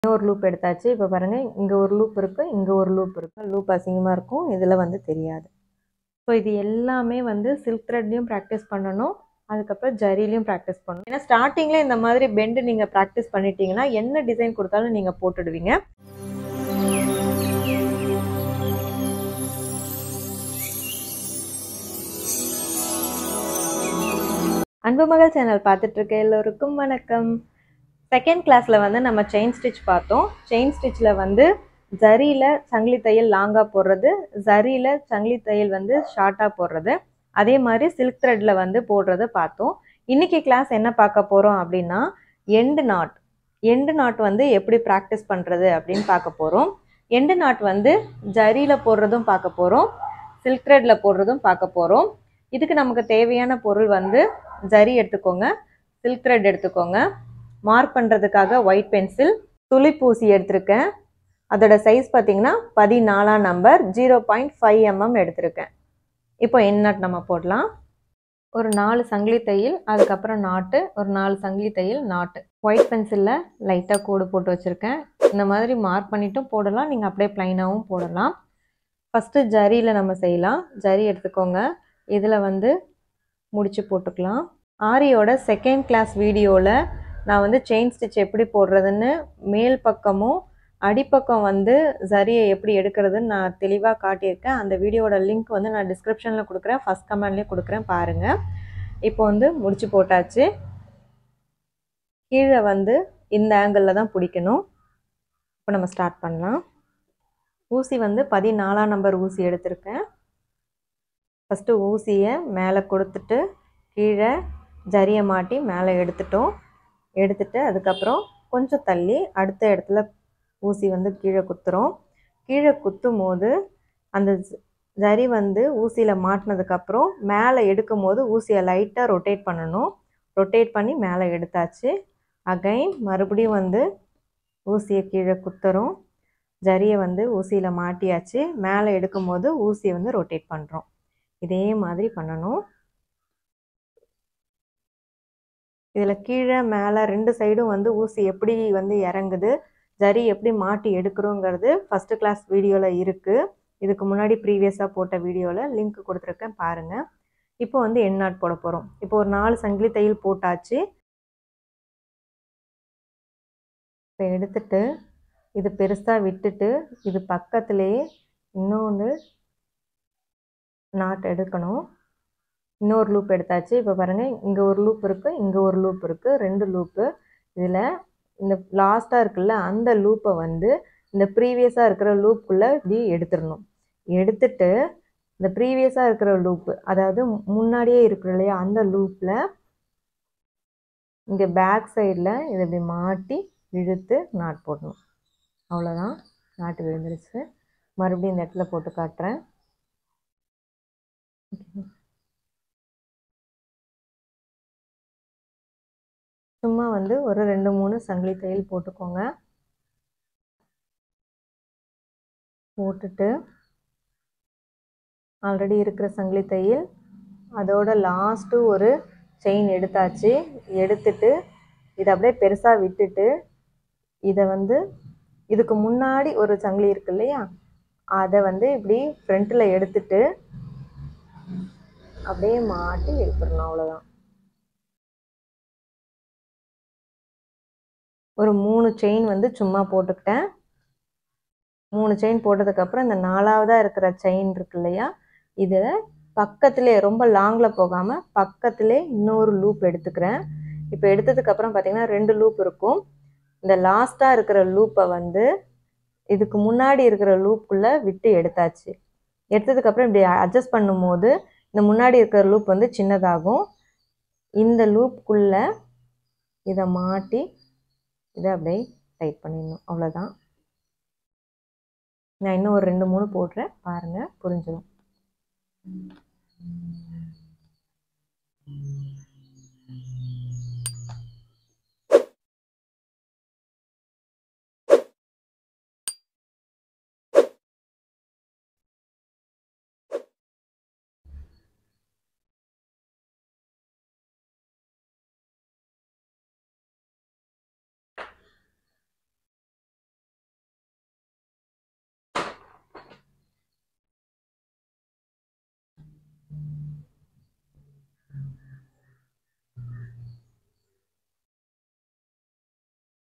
இன்னொரு லூப் எடுத்தாச்சு. இப்போ பாருங்கள், இங்கே ஒரு லூப் இருக்குது, இங்கே ஒரு லூப் இருக்குது. லூப் அசிங்கமாக இருக்கும், இதில் வந்து தெரியாது. ஸோ இது எல்லாமே வந்து சில்க் த்ரெட்லையும் ப்ராக்டிஸ் பண்ணணும், அதுக்கப்புறம் ஜரிலையும் ப்ராக்டிஸ் பண்ணணும். ஏன்னா ஸ்டார்டிங்கில் இந்த மாதிரி பெண்டு நீங்கள் ப்ராக்டிஸ் பண்ணிட்டீங்கன்னா என்ன டிசைன் கொடுத்தாலும் நீங்கள் போட்டுடுவீங்க. அன்பு மகள் சேனல் பார்த்துட்டு இருக்க எல்லோருக்கும் வணக்கம். செகண்ட் கிளாஸில் வந்து நம்ம செயின் ஸ்டிச் பார்த்தோம். செயின் ஸ்டிச்சில் வந்து ஜரியில் சங்கிலி தையல் லாங்காக போடுறது, ஜரியில் சங்கிலி தையல் வந்து ஷார்ட்டாக போடுறது, அதே மாதிரி சில்க் த்ரெட்டில் வந்து போடுறது பார்த்தோம். இன்றைக்கி கிளாஸ் என்ன பார்க்க போகிறோம் அப்படின்னா, எண்டு நாட் வந்து எப்படி ப்ராக்டிஸ் பண்ணுறது அப்படின்னு பார்க்க போகிறோம். எண்டு நாட் வந்து ஜரியில் போடுறதும் பார்க்க போகிறோம், சில்க் த்ரெட்டில் போடுறதும் பார்க்க போகிறோம். இதுக்கு நமக்கு தேவையான பொருள் வந்து ஜரி எடுத்துக்கோங்க, சில்க் த்ரெட் எடுத்துக்கோங்க, மார்க் பண்ணுறதுக்காக ஒயிட் பென்சில், துளிப்பூசி எடுத்திருக்கேன். அதோட சைஸ் பார்த்தீங்கன்னா 14 நம்பர், 0.5 mm எடுத்திருக்கேன். இப்போ எண்ட் நாட் நம்ம போடலாம். ஒரு 4 சங்கிலி தையல், அதுக்கப்புறம் நாட்டு, ஒரு 4 சங்கிலி தையல், நாட்டு. ஒயிட் பென்சிலில் லைட்டாக கோடு போட்டு வச்சுருக்கேன். இந்த மாதிரி மார்க் பண்ணிட்டும் போடலாம், நீங்கள் அப்படியே ப்ளைனாகவும் போடலாம். ஃபஸ்ட்டு ஜரியில் நம்ம செய்யலாம். ஜரி எடுத்துக்கோங்க, இதில் வந்து முடிச்சு போட்டுக்கலாம். ஆரியோட செகண்ட் கிளாஸ் வீடியோவில் நான் வந்து செயின் ஸ்டிச் எப்படி போடுறதுன்னு மேல் பக்கமும் அடிப்பக்கம் வந்து ஜரியை எப்படி எடுக்கிறதுன்னு நான் தெளிவாக காட்டியிருக்கேன். அந்த வீடியோட லிங்க் வந்து நான் டிஸ்கிரிப்ஷனில் கொடுக்குறேன், ஃபஸ்ட் கமெண்ட்லேயும் கொடுக்குறேன், பாருங்கள். இப்போ வந்து முடிச்சு போட்டாச்சு. கீழே வந்து இந்த ஆங்கிளில் தான் பிடிக்கணும். இப்போ நம்ம ஸ்டார்ட் பண்ணலாம். ஊசி வந்து 14 நம்பர் ஊசி எடுத்திருக்கேன். ஃபஸ்ட்டு ஊசியை மேலே கொடுத்துட்டு கீழே ஜரியை மாட்டி மேலே எடுத்துட்டு அதுக்கப்புறம் கொஞ்சம் தள்ளி அடுத்த இடத்துல ஊசி வந்து கீழே குத்துறோம். கீழே குத்தும் போது அந்த ஜரி வந்து ஊசியில் மாட்டினதுக்கப்புறம் மேலே எடுக்கும் போது ஊசியை லைட்டாக ரொட்டேட் பண்ணணும். ரொட்டேட் பண்ணி மேலே எடுத்தாச்சு. அகைன் மறுபடியும் வந்து ஊசியை கீழே குத்துறோம், ஜரியை வந்து ஊசியில் மாட்டியாச்சு. மேலே எடுக்கும் போது ஊசியை வந்து ரொட்டேட் பண்ணுறோம். இதே மாதிரி பண்ணணும். இதில் கீழே மேலே ரெண்டு சைடும் வந்து ஊசி எப்படி வந்து இறங்குது, ஜரி எப்படி மாட்டி எடுக்கிறோங்கிறது ஃபஸ்ட்டு கிளாஸ் வீடியோவில் இருக்குது. இதுக்கு முன்னாடி ப்ரீவியஸாக போட்ட வீடியோவில் லிங்க் கொடுத்துருக்கேன், பாருங்கள். இப்போ வந்து எண்ட் நாட் போட போகிறோம். இப்போ ஒரு 4 சங்கிலி தையல் போட்டாச்சு. இப்போ எடுத்துட்டு இது பெருசாக விட்டுட்டு இது பக்கத்துலேயே இன்னொன்று நாட் எடுக்கணும். இன்னொரு லூப் எடுத்தாச்சு. இப்போ பாருங்கள், இங்கே ஒரு லூப் இருக்குது, இங்கே ஒரு லூப் இருக்குது, 2 லூப்பு. இதில் இந்த லாஸ்ட்டாக இருக்குல்ல அந்த லூப்பை வந்து இந்த ப்ரீவியஸாக இருக்கிற லூப்புக்குள்ளே இப்படி எடுத்துடணும். எடுத்துட்டு இந்த ப்ரீவியஸாக இருக்கிற லூப்பு, அதாவது முன்னாடியே இருக்கிற இல்லையா அந்த லூப்பில் இங்கே பேக் சைடில் இதை இப்படி மாட்டி இழுத்து நாட் போடணும். அவ்வளோதான், நாட்டு விழுந்துருச்சு. மறுபடியும் இந்த இடத்துல போட்டு காட்டுறேன். சும்மா வந்து ஒரு 2-3 சங்கிலி தையல் போட்டுக்கோங்க. போட்டுட்டு ஆல்ரெடி இருக்கிற சங்கிலி தையல் அதோட லாஸ்ட்டு ஒரு செயின் எடுத்தாச்சு. எடுத்துட்டு இதை அப்படியே பெருசாக விட்டுட்டு இதை வந்து இதுக்கு முன்னாடி ஒரு சங்கிலி இருக்கு இல்லையா, அதை வந்து இப்படி ஃப்ரண்ட்டில் எடுத்துட்டு அப்படியே மாட்டி எடுத்துடணும். அவ்வளோதான். ஒரு 3 செயின் வந்து சும்மா போட்டுக்கிட்டேன். 3 செயின் போட்டதுக்கப்புறம் இந்த 4ஆவதாக இருக்கிற செயின் இருக்கு இல்லையா, இதை பக்கத்துலேயே ரொம்ப லாங்கில் போகாமல் பக்கத்துலேயே இன்னொரு லூப் எடுத்துக்கிறேன். இப்போ எடுத்ததுக்கப்புறம் பார்த்திங்கன்னா 2 லூப் இருக்கும். இந்த லாஸ்ட்டாக இருக்கிற லூப்பை வந்து இதுக்கு முன்னாடி இருக்கிற லூப்புக்குள்ளே விட்டு எடுத்தாச்சு. எடுத்ததுக்கப்புறம் இப்படி அட்ஜஸ்ட் பண்ணும்போது இந்த முன்னாடி இருக்கிற லூப் வந்து சின்னதாகும். இந்த லூப்புக்குள்ளே இதை மாட்டி இதை அப்படியே டைட் பண்ணிடணும். அவ்வளோதான். நான் இன்னும் ஒரு 2-3 போடுறேன், பாருங்கள், புரிஞ்சிடும்.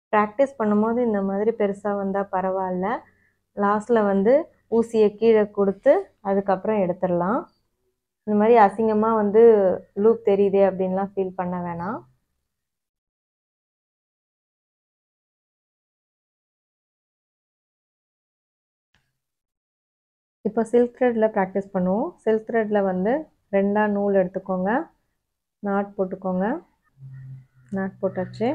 ப்ராக்டிஸ் பண்ணும்போது இந்த மாதிரி பெருசாக வந்தால் பரவாயில்ல. லாஸ்ட்டில் வந்து ஊசியை கீழே கொடுத்து அதுக்கப்புறம் எடுத்துடலாம். இந்த மாதிரி அசிங்கமாக வந்து லூப் தெரியுதே அப்படின்லாம் ஃபீல் பண்ண வேணாம். இப்போ சில்க் த்ரெட்டில் ப்ராக்டிஸ் பண்ணுவோம். சில்க் த்ரெட்டில் வந்து 2 நூல் எடுத்துக்கோங்க, நாட் போட்டுக்கோங்க. நாட் போட்டாச்சு.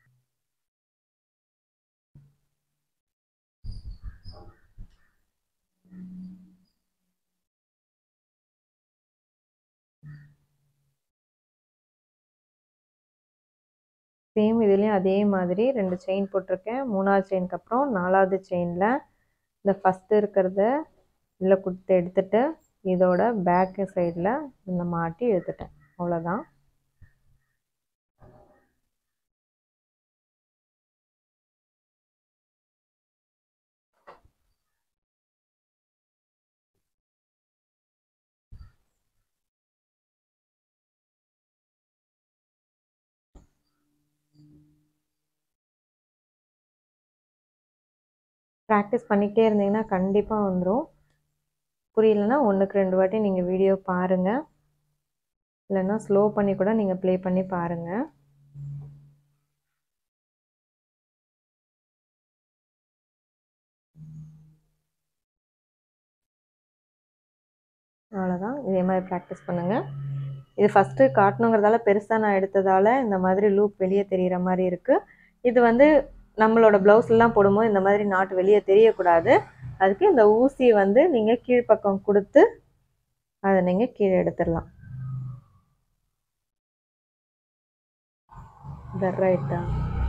சேம் இதுலேயும் அதே மாதிரி 2 செயின் போட்டிருக்கேன். 3வது செயினுக்கு அப்புறம் 4வது செயினில் இந்த ஃபஸ்ட்டு இருக்கிறத இதில் கொடுத்து எடுத்துட்டு இதோட பேக்கு சைடில் இந்த மாட்டி எடுத்துட்டேன். அவ்வளோதான். ப்ராக்டிஸ் பண்ணிக்கிட்டே இருந்தீங்கன்னா கண்டிப்பாக வந்துடும். புரியலன்னா 1க்கு 2 வாட்டி நீங்கள் வீடியோ பாருங்கள், இல்லைன்னா ஸ்லோ பண்ணி கூட நீங்கள் ப்ளே பண்ணி பாருங்கள். அவ்வளோதான். இதே மாதிரி ப்ராக்டிஸ் பண்ணுங்கள். இது ஃபஸ்ட்டு காட்டணுங்கிறதால பெருசாக நான் எடுத்ததால் இந்த மாதிரி லூப் வெளியே தெரிகிற மாதிரி இருக்குது. இது வந்து நம்மளோட ப்ளவுஸ்லாம் போடும்போது இந்த மாதிரி நாட் வெளியே தெரியக்கூடாது. அதுக்கு இந்த ஊசியை வந்து நீங்கள் கீழ்ப்பக்கம் கொடுத்து அதை நீங்கள் கீழே எடுத்துடலாம். ரைட்டா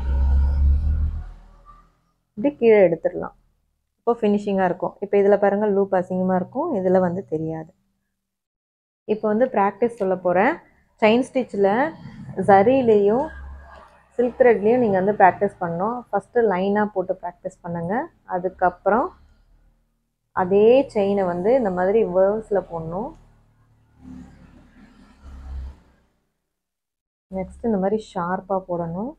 இப்படி கீழே எடுத்துடலாம். இப்போ ஃபினிஷிங்காக இருக்கும். இப்போ இதில் பாருங்கள் லூப் அசிங்கமாக இருக்கும், இதில் வந்து தெரியாது. இப்போ வந்து ப்ராக்டிஸ் சொல்ல போகிறேன். செயின் ஸ்டிச்சில் ஜரிலையும் சில்க் த்ரெட்லேயும் நீங்கள் வந்து ப்ராக்டிஸ் பண்ணணும். ஃபஸ்ட்டு லைனாக போட்டு ப்ராக்டிஸ் பண்ணுங்கள். அதுக்கப்புறம் அதே செயினை வந்து இந்த மாதிரி வேர்வ்ஸில் போடணும். நெக்ஸ்ட் இந்த மாதிரி ஷார்ப்பாக போடணும்.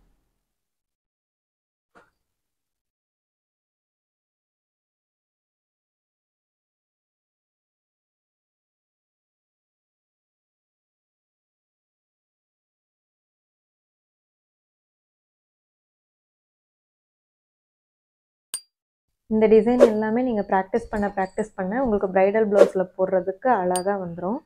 இந்த டிசைன் எல்லாமே நீங்கள் ப்ராக்டிஸ் பண்ண உங்களுக்கு ப்ரைடல் ப்ளவுஸில் போடுறதுக்கு அழகாக வந்துடும்.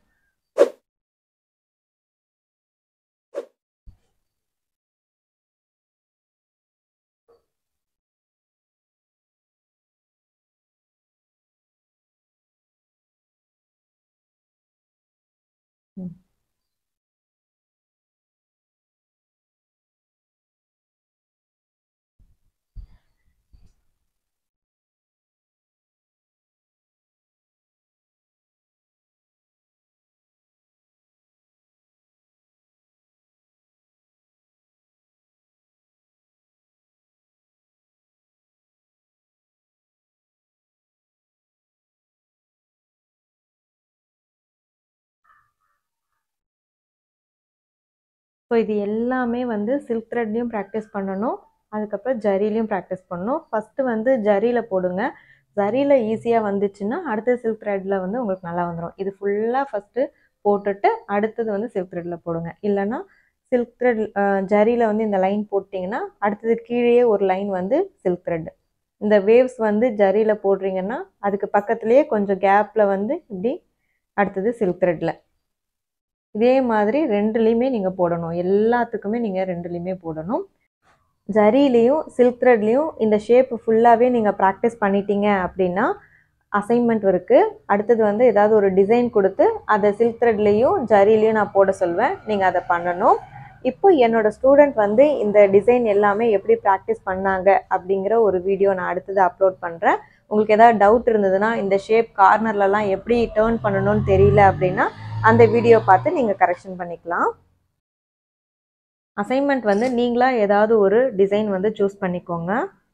ஸோ இது எல்லாமே வந்து சில்க் த்ரெட்லேயும் ப்ராக்டிஸ் பண்ணணும், அதுக்கப்புறம் ஜரிலையும் ப்ராக்டிஸ் பண்ணணும். ஃபஸ்ட்டு வந்து ஜரியில் போடுங்க. ஜரியில் ஈஸியாக வந்துச்சுன்னா அடுத்த சில்க் த்ரெட்டில் வந்து உங்களுக்கு நல்லா வந்துடும். இது ஃபுல்லாக ஃபஸ்ட்டு போட்டுட்டு அடுத்தது வந்து சில்க் த்ரெட்டில் போடுங்க. இல்லைன்னா சில்க் த்ரெட் ஜரியில் வந்து இந்த லைன் போட்டிங்கன்னா அடுத்தது கீழே ஒரு லைன் வந்து சில்க் த்ரெட். இந்த வேவ்ஸ் வந்து ஜரியில் போடுறீங்கன்னா அதுக்கு பக்கத்துலேயே கொஞ்சம் கேப்பில் வந்து இப்படி அடுத்தது சில்க் த்ரெட்டில். இதே மாதிரி 2லேயுமே நீங்கள் போடணும். எல்லாத்துக்குமே நீங்கள் 2லேயுமே போடணும். ஜரிலையும் சில்க் த்ரெட்லேயும் இந்த ஷேப்பு ஃபுல்லாகவே நீங்கள் ப்ராக்டிஸ் பண்ணிட்டீங்க அப்படின்னா அசைன்மெண்ட் இருக்குது. அடுத்தது வந்து ஏதாவது ஒரு டிசைன் கொடுத்து அதை சில்க் த்ரெட்லேயும் ஜரிலையும் நான் போட சொல்வேன். நீங்கள் அதை பண்ணணும். இப்போ என்னோடய ஸ்டூடெண்ட் வந்து இந்த டிசைன் எல்லாமே எப்படி ப்ராக்டிஸ் பண்ணாங்க அப்படிங்கிற ஒரு வீடியோ நான் அடுத்தது அப்லோட் பண்ணுறேன். உங்களுக்கு ஏதாவது டவுட் இருந்ததுன்னா, இந்த ஷேப் கார்னர்லலாம் எப்படி டேர்ன் பண்ணணும்னு தெரியல அப்படின்னா அந்த வீடியோ பார்த்து நீங்கள் கரெக்ஷன் பண்ணிக்கலாம். அசைன்மெண்ட் வந்து நீங்களாக ஏதாவது ஒரு டிசைன் வந்து சூஸ் பண்ணிக்கோங்க.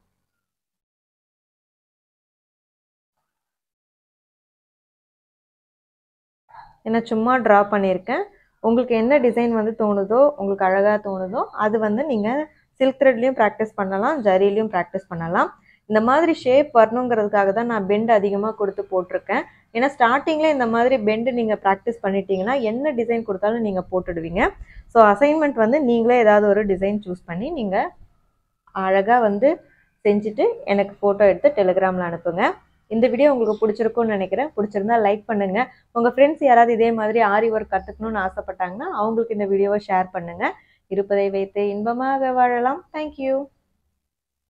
ஏன்னா சும்மா ட்ரா பண்ணியிருக்கேன். உங்களுக்கு என்ன டிசைன் வந்து தோணுதோ, உங்களுக்கு அழகாக தோணுதோ அது வந்து நீங்கள் சில்க் த்ரெட்லேயும் ப்ராக்டிஸ் பண்ணலாம், ஜரிலையும் ப்ராக்டிஸ் பண்ணலாம். இந்த மாதிரி ஷேப் வரணுங்கிறதுக்காக தான் நான் பெண்ட் அதிகமாக கொடுத்து போட்டிருக்கேன். ஏன்னா ஸ்டார்டிங்கில் இந்த மாதிரி பெண்டு நீங்கள் ப்ராக்டிஸ் பண்ணிட்டீங்கன்னா என்ன டிசைன் கொடுத்தாலும் நீங்கள் போட்டுடுவீங்க. ஸோ அசைன்மெண்ட் வந்து நீங்களே ஏதாவது ஒரு டிசைன் சூஸ் பண்ணி நீங்கள் அழகாக வந்து செஞ்சுட்டு எனக்கு ஃபோட்டோ எடுத்து டெலிகிராமில் அனுப்புங்க. இந்த வீடியோ உங்களுக்கு பிடிச்சிருக்கும்னு நினைக்கிறேன். பிடிச்சிருந்தா லைக் பண்ணுங்கள். உங்கள் ஃப்ரெண்ட்ஸ் யாராவது இதே மாதிரி ஆரி ஒர்க் கற்றுக்கணும்னு ஆசைப்பட்டாங்கன்னா அவங்களுக்கு இந்த வீடியோவை ஷேர் பண்ணுங்கள். இருப்பதை வைத்து இன்பமாக வாழலாம். தேங்க்யூ.